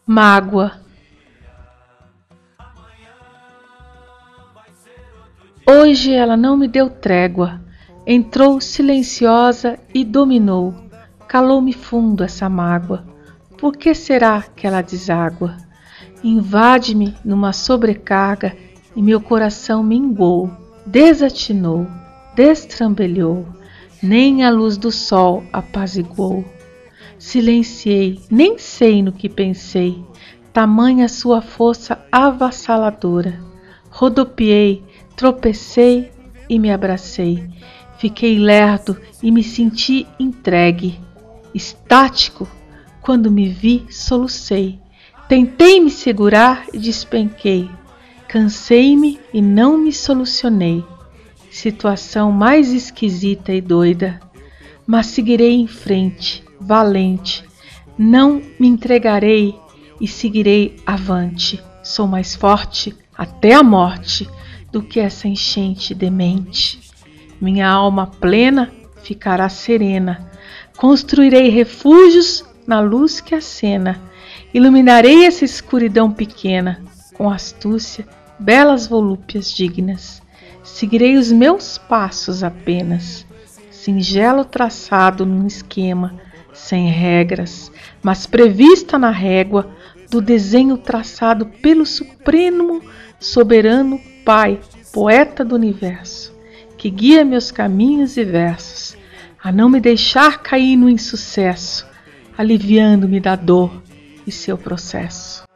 Mágoa. Hoje ela não me deu trégua, entrou silenciosa e dominou. Calou-me fundo essa mágoa. Por que será que ela deságua? Invade-me numa sobrecarga e meu coração minguou, desatinou, destrambelhou, nem a luz do sol apaziguou. Silenciei, nem sei no que pensei, tamanha sua força avassaladora. Rodopiei, tropecei e me abracei. Fiquei lerdo e me senti entregue. Estático, quando me vi, solucei. Tentei me segurar e despenquei. Cansei-me e não me solucionei. Situação mais esquisita e doida. Mas seguirei em frente, valente. Não me entregarei e seguirei avante. Sou mais forte até a morte do que essa enchente demente. Minha alma plena ficará serena. Construirei refúgios na luz que acena. Iluminarei essa escuridão pequena com astúcia, belas volúpias dignas. Seguirei os meus passos apenas, singelo traçado num esquema, sem regras, mas prevista na régua do desenho traçado pelo Supremo Soberano Pai, poeta do universo, que guia meus caminhos e versos, a não me deixar cair no insucesso, aliviando-me da dor e seu processo.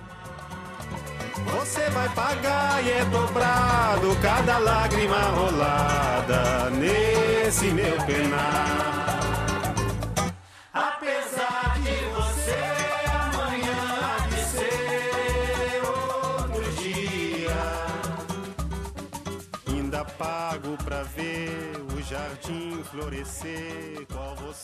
Você vai pagar e é dobrado cada lágrima rolada nesse meu penar. Apesar de você amanhã há de ser outro dia, ainda pago pra ver o jardim florescer. Qual você